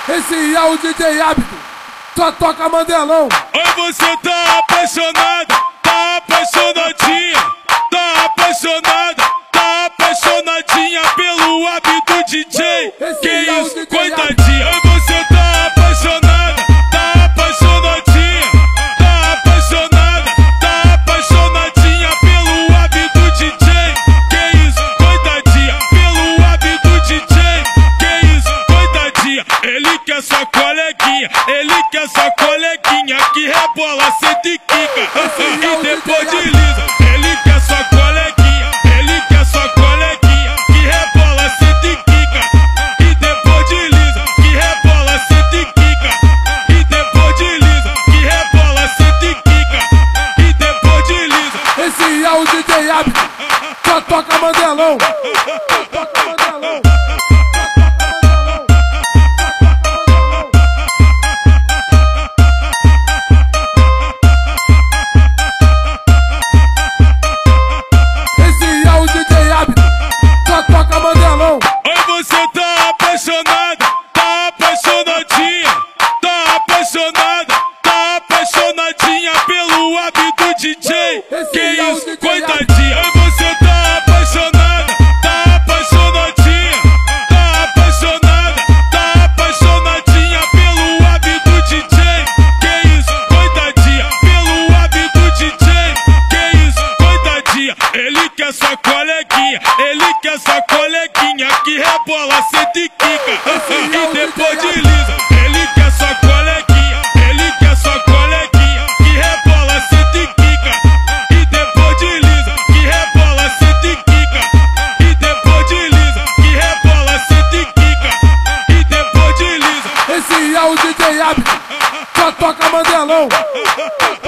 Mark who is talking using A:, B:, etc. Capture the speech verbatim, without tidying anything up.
A: Esse é o D J Hábito, só toca Mandelão.
B: Oi, você tá apaixonada, tá apaixonadinha, tá apaixonada, tá apaixonadinha pelo hábito D J.
A: Esse
B: que
A: é o
B: isso,
A: D J
B: coitadinha. Oi, você tá apaixonada, tá apaixonadinha, tá apaixonada, tá apaixonadinha pelo hábito D J. Que isso, coitadinha, pelo hábito D J. Que isso, coitadinha. Ele quer sua coleguinha, ele quer sua coleguinha que rebola, senta e quica e depois desliza. Ele quer sua coleguinha, ele quer sua coleguinha que rebola, senta e quica e depois desliza. Que rebola, senta e quica e depois desliza. Que rebola, senta e quica e depois desliza.
A: Esse é o D J Hábito, só toca Mandelão. Só toca Mandelão.
B: Oi, você tá apaixonada, tá apaixonadinha, tá apaixonada, tá apaixonadinha pelo hábito D J. Que isso, coitadinha. Oi, você tá apaixonada, tá apaixonadinha, tá apaixonada, tá apaixonadinha pelo hábito D J. Que isso, coitadinha, pelo hábito D J. Que isso, coitadinha. Ele quer sua coleguinha, ele quer sua coleguinha que rebola, senta e quica e depois desliza. Ele quer sua coleguinha, ele quer sua coleguinha que rebola, senta e quica e depois desliza. Que rebola, senta e quica e depois desliza. Que rebola, senta e quica e depois desliza.
A: Esse é o D J Hábito, só toca Mandelão.